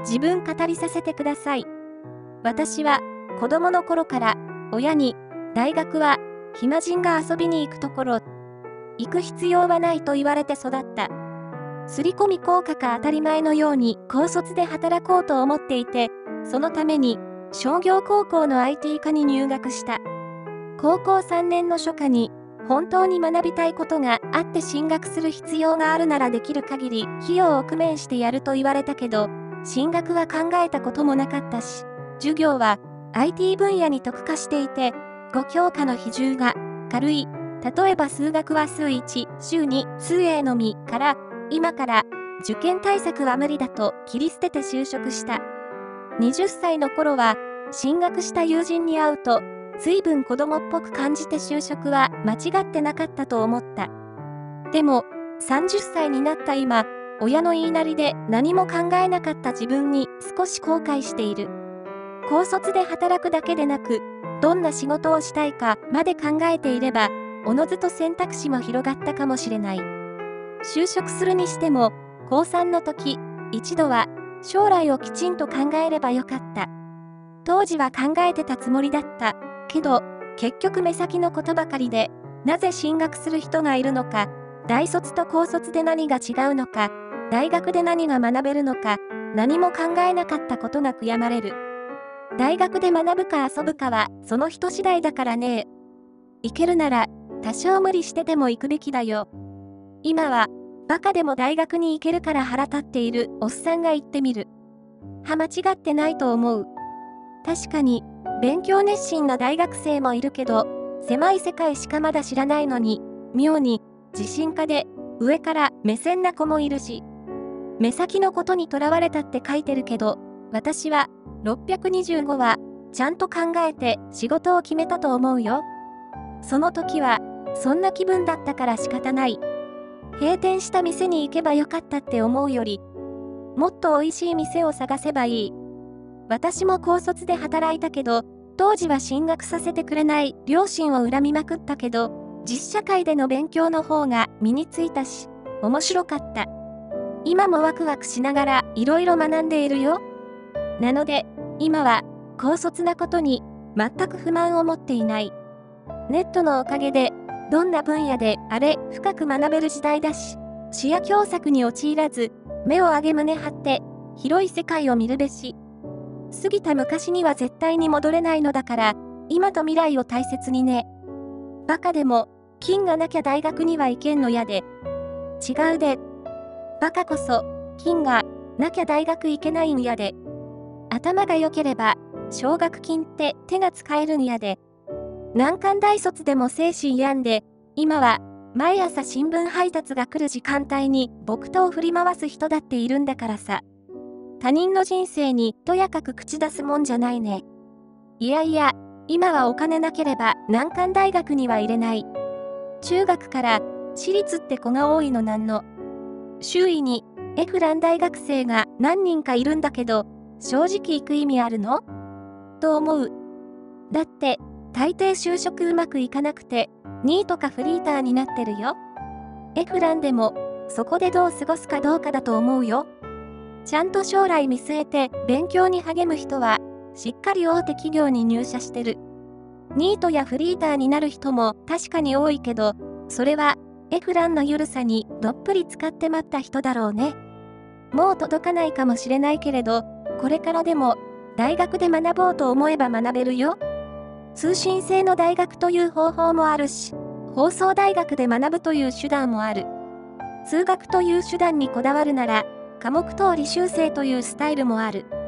自分語りさせてください。私は子供の頃から親に大学は暇人が遊びに行くところ、行く必要はないと言われて育った。刷り込み効果が当たり前のように高卒で働こうと思っていて、そのために商業高校の IT 科に入学した。高校3年の初夏に本当に学びたいことがあって進学する必要があるならできる限り費用を工面してやると言われたけど、進学は考えたこともなかったし、授業は IT 分野に特化していて、5教科の比重が軽い。例えば数学は数1、週2、数 A のみから、今から受験対策は無理だと切り捨てて就職した。20歳の頃は進学した友人に会うと、随分子供っぽく感じて就職は間違ってなかったと思った。でも、30歳になった今、親の言いなりで何も考えなかった自分に少し後悔している。高卒で働くだけでなく、どんな仕事をしたいかまで考えていれば、おのずと選択肢も広がったかもしれない。就職するにしても、高3の時、一度は将来をきちんと考えればよかった。当時は考えてたつもりだった。けど、結局目先のことばかりで、なぜ進学する人がいるのか、大卒と高卒で何が違うのか、大学で何が学べるのか、何も考えなかったことが悔やまれる。大学で学ぶか遊ぶかはその人次第だからね。行けるなら多少無理してでも行くべきだよ。今はバカでも大学に行けるから腹立っているおっさんが言ってみる。間違ってないと思う。確かに勉強熱心な大学生もいるけど、狭い世界しかまだ知らないのに、妙に自信家で上から目線な子もいるし、目先のことにとらわれたって書いてるけど、私は625はちゃんと考えて仕事を決めたと思うよ。その時はそんな気分だったから仕方ない。閉店した店に行けばよかったって思うより、もっと美味しい店を探せばいい。私も高卒で働いたけど、当時は進学させてくれない両親を恨みまくったけど、実社会での勉強の方が身についたし、面白かった。今もワクワクしながらいろいろ学んでいるよ。なので、今は高卒なことに全く不満を持っていない。ネットのおかげで、どんな分野であれ深く学べる時代だし、視野狭窄に陥らず、目を上げ胸張って広い世界を見るべし。過ぎた昔には絶対に戻れないのだから、今と未来を大切にね。バカでも、金がなきゃ大学には行けんのやで。違うで。バカこそ、金がなきゃ大学行けないんやで。頭が良ければ、奨学金って手が使えるんやで。難関大卒でも精神病んで、今は毎朝新聞配達が来る時間帯に木刀を振り回す人だっているんだからさ。他人の人生にとやかく口出すもんじゃないね。いやいや、今はお金なければ難関大学には入れない。中学から私立って子が多いのなんの。周囲にエフラン大学生が何人かいるんだけど、正直行く意味あるの？と思う。だって、大抵就職うまくいかなくて、ニートかフリーターになってるよ。エフランでも、そこでどう過ごすかどうかだと思うよ。ちゃんと将来見据えて勉強に励む人は、しっかり大手企業に入社してる。ニートやフリーターになる人も確かに多いけど、それは、エフランの緩さにどっぷり使って待った人だろうね。もう届かないかもしれないけれど、これからでも、大学で学ぼうと思えば学べるよ。通信制の大学という方法もあるし、放送大学で学ぶという手段もある。通学という手段にこだわるなら、科目等履修生というスタイルもある。